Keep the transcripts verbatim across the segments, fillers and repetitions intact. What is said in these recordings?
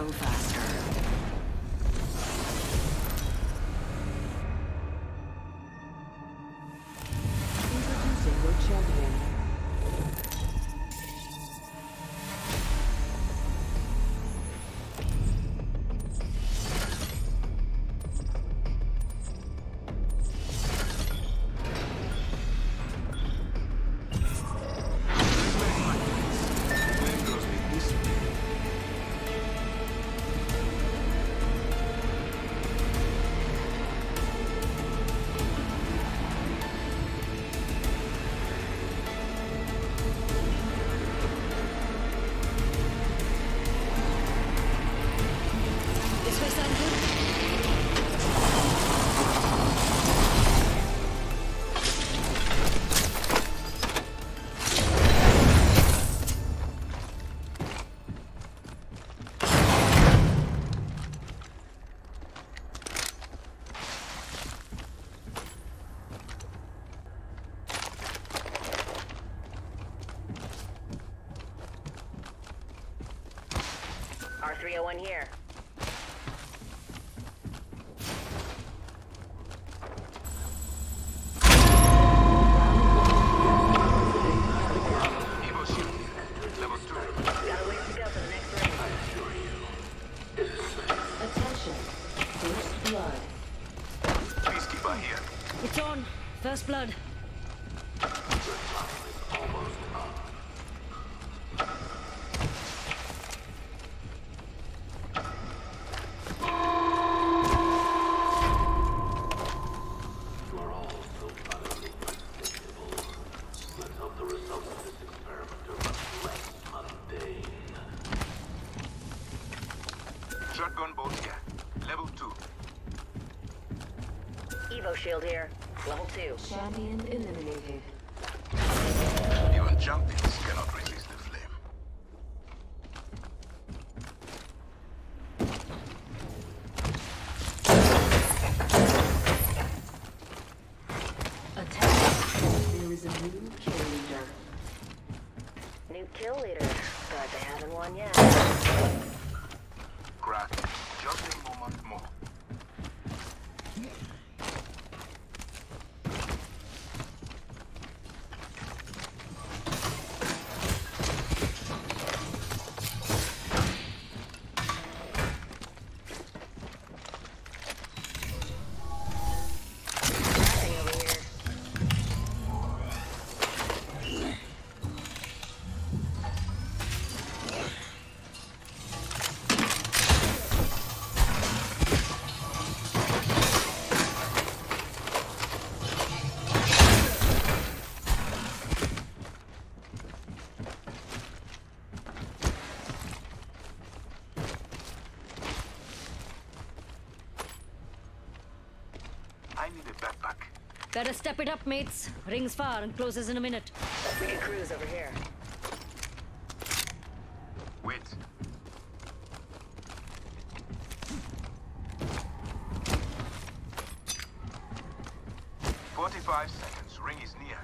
go faster. Introducing your champion. R three oh one here. Evo shield. Level two. Got a ways to go for the next ring. I assure you. Attention. First blood. Peacekeeper here. It's on. First blood. Your time is almost up. You are all so utterly predictable. Let's hope the results of this experiment are much less mundane. Shotgun bolt here. Level two. Evo shield here. Level two. Champion eliminated. Even champions cannot resist the flame. Attack. There is a new kill leader. New kill leader. But they haven't won yet. Crack. Just a moment more. Nothing over here. I need a backpack. Better step it up, mates. Ring's far and closes in a minute. We can cruise over here. Wait. Forty-five seconds. Ring is near.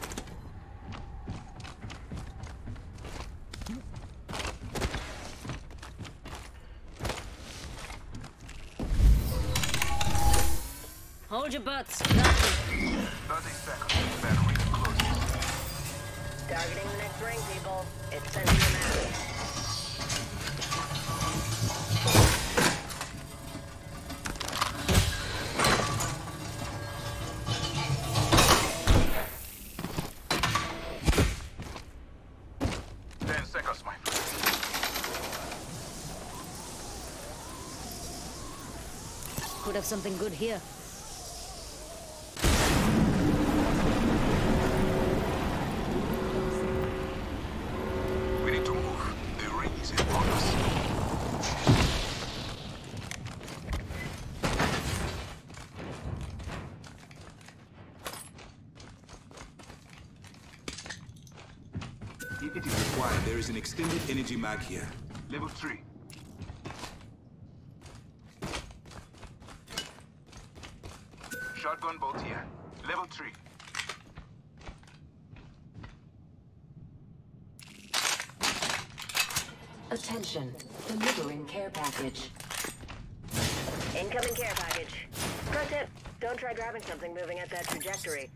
Hold your butts. Got you. Thirty seconds. Then ring closes. Targeting the next ring, people. It's sending a message. Ten seconds, my friend. Could have something good here. We need to move. The ring is upon us. If it is required, there is an extended energy mag here. Level three. Shotgun bolt here. Level three. Attention, delivering care package. Incoming care package. Pro tip, don't try grabbing something moving at that trajectory.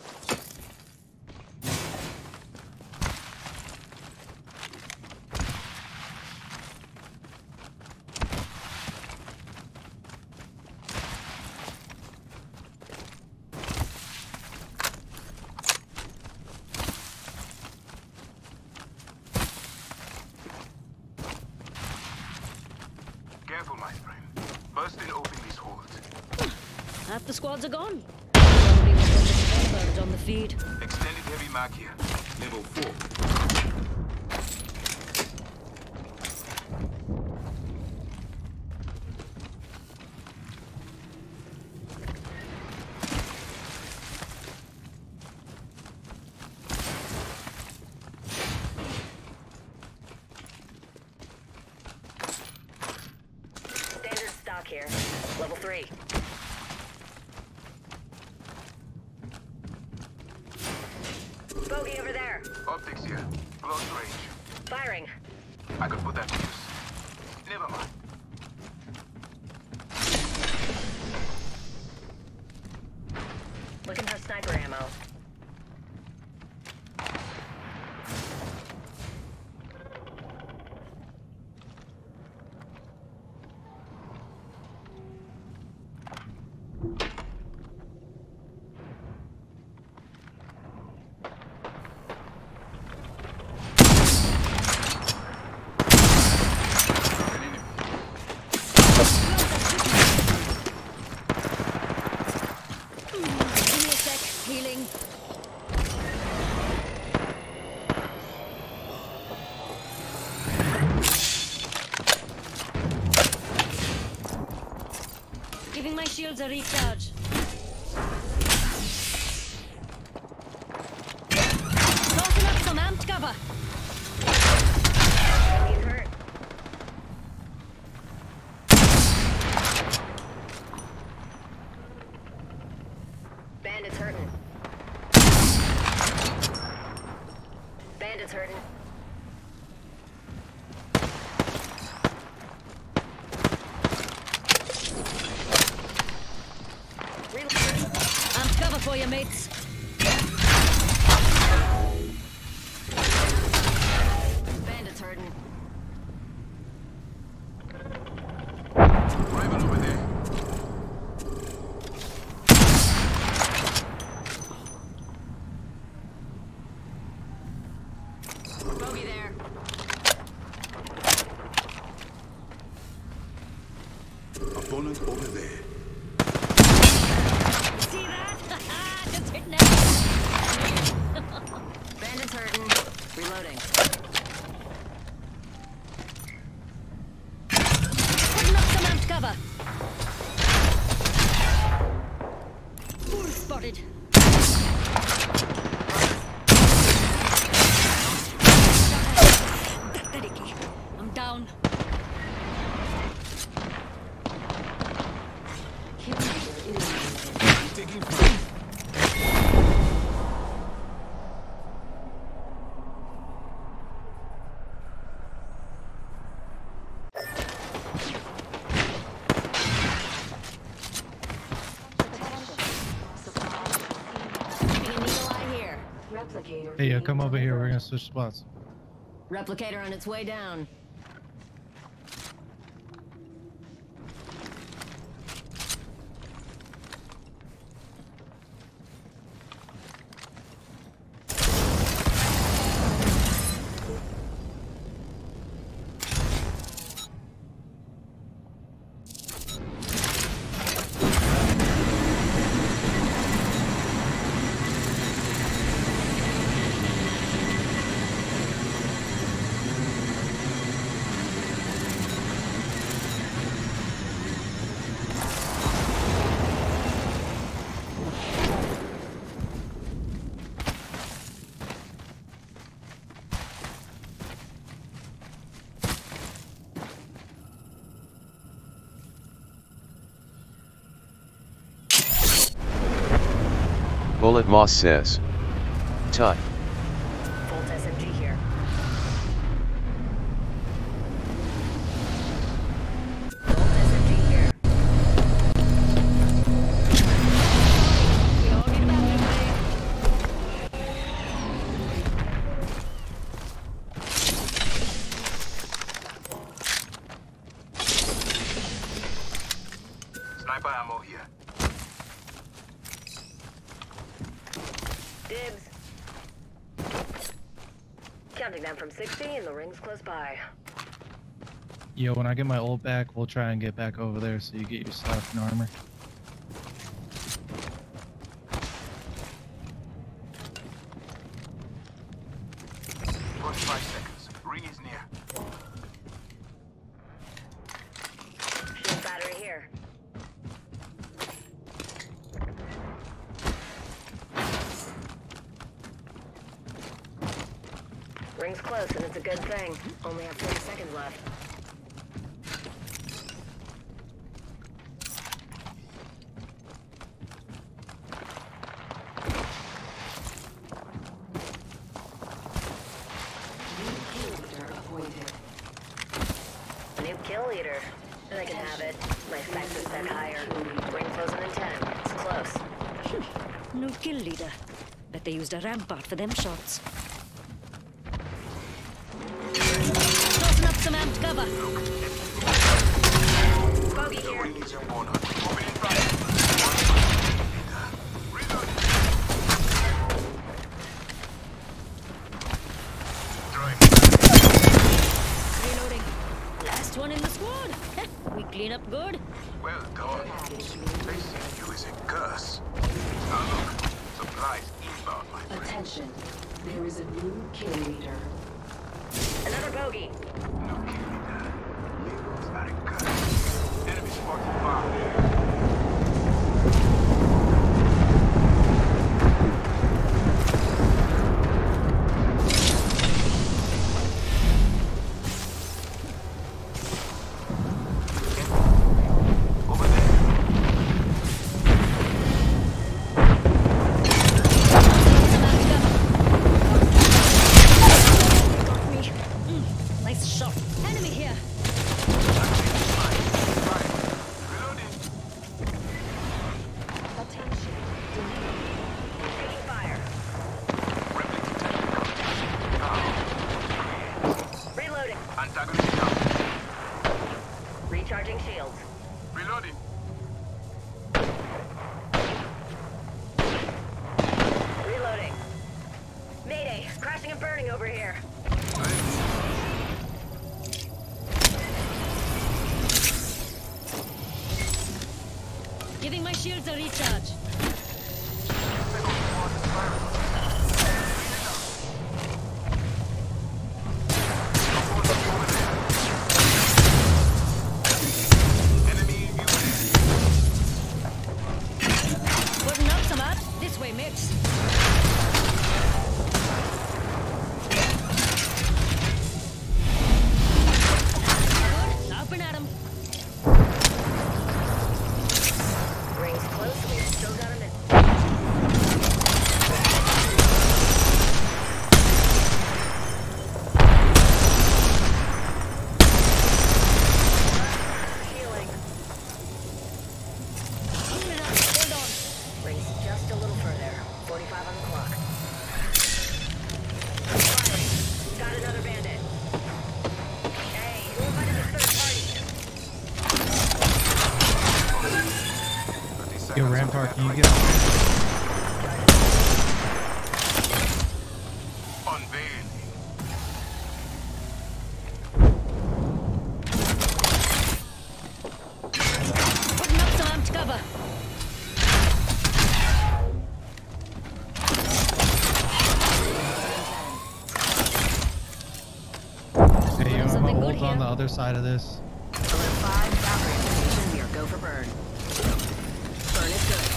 Careful, my friend. Bursting open these holes. Half the squads are gone. Probably was one of the birds on the feed. Extended heavy mag here. Level four. Standard stock here. Level three. Bogey over there. Optics here. Close range. Firing. I could put that to use. Never mind. Looking for sniper ammo. Give me a sec. Healing. Giving my shields a recharge. Tossing up some amped cover. He's hurt. Bandits hurting. Bandits hurting. Reload. Amped cover for you, mates. Bandits hurting. Raven over there. Bogey there. Opponent over there. See that? Just hitting it. Bandits hurting. Reloading. Putting up some amped cover. Ooh, spotted. I'm down. Kill leader eliminated. Taking fire. Keeping an eagle eye here. Replicator. Hey, uh, being come over here. We're delivered. gonna switch spots. Replicator on its way down. Bullet Moss says. Tut. Volt S M G here. counting down from sixty and the ring's close by. Yo, when I get my ult back, we'll try and get back over there so you get your stuff and armor. forty-five seconds. Ring is near. Shield battery here. Ring's close and it's a good thing. Only have forty seconds left. New kill leader. I can have it. My specs are set higher. Ring closing in ten. It's close. New kill leader. Bet they used a rampart for them shots. Tossing up some amped cover. Bogey here. Ring is your corner. Moving in front. Reload. Throwing. Reloading. Last one in the squad. We clean up good. Well done. Facing you is a curse. Now look. Supplies inbound, my friend. Attention. There is a new kill leader. Another bogey. No kill leader. Labels are a curse. Enemy spotted far there. Over there. Got me. Mm, nice shot. Enemy here. Reloading. Attention. Taking fire. Reloading. Antagonist down. Recharging shields. Reloading. Reloading. Mayday. Crashing and burning over here. Giving my shields a recharge. Enemy in view. Putting up some art. This way, mix. Good. Hopping at him. Ring's close. We've still got a minute. Healing. Healing up. Hold on. Rings just a little further. forty-five on the clock. Firing. Got another bandit. Hey, who invited the third party? Yo, Rampart, can you get Unveiling. Putting up some amped cover. Hey, yo, I'm Something gonna good ult on here. the other side of this. Alert five, Valkyrie station. We are go for burn. Burn is good.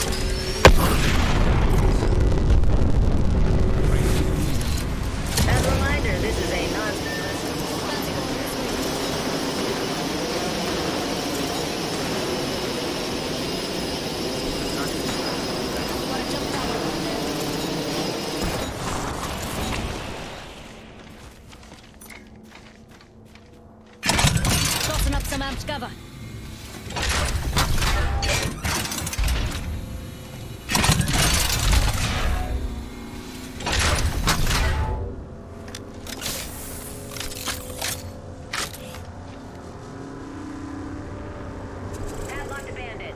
As a reminder, this is a non-stick list. Wanna jump down? Tossing up some amped cover. Padlock the bandit.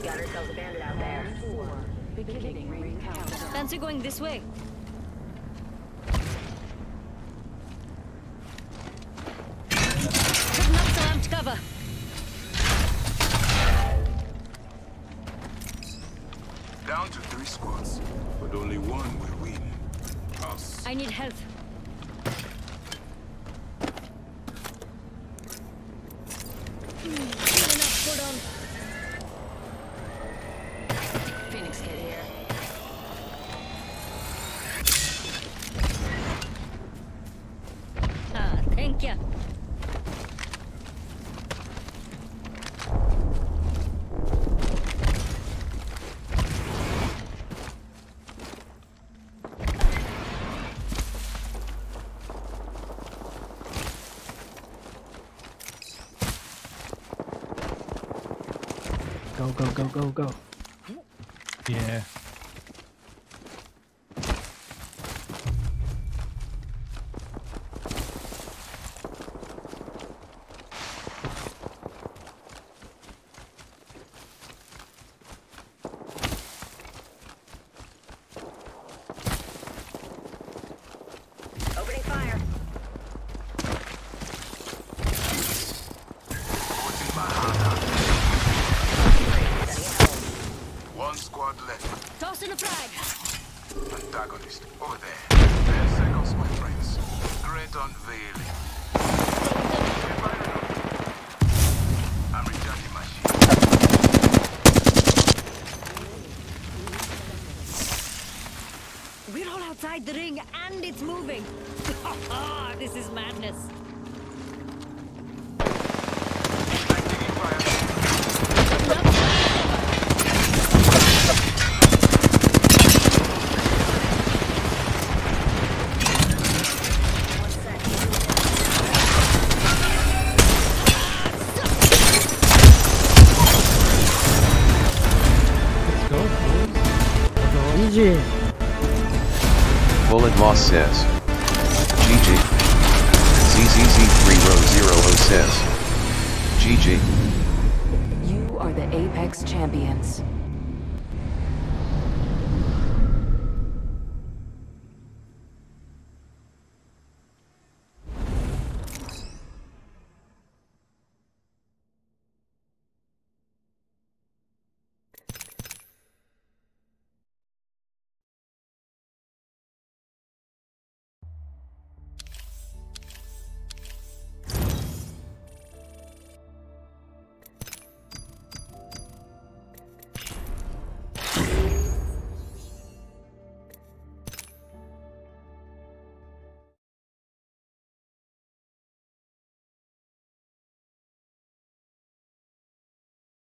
got ourselves a bandit out there. Four. Beginning ring countdown. Fancy going this way? Putting up some amped cover. Down to three squads, but only one will win. Us. I need help. Hmm, good enough, hold on. Phoenix kid here. Ah, thank you. Go, go, go, go, go. Yeah. Opening fire. Putting my hand out. Sending it home. One squad left. Toss in a frag. Antagonist, over there. Ten seconds, my friends. Great unveiling. I'm recharging my shield. We're all outside the ring and it's moving. This is madness. I'm taking fire. One sec. Let's go, boys. G G. Bullet Moss says. G G. Z Z Z three row zero zero says. G G. You are the Apex champions.